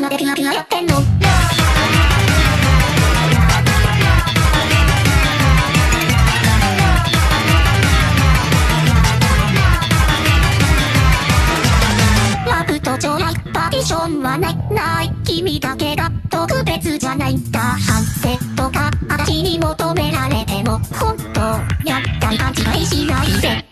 までピヤピヤやってんの。ラブと将来パーティションはない君だけが特別じゃないんだ。反省とか私に求められても本当やったり勘違いしないで。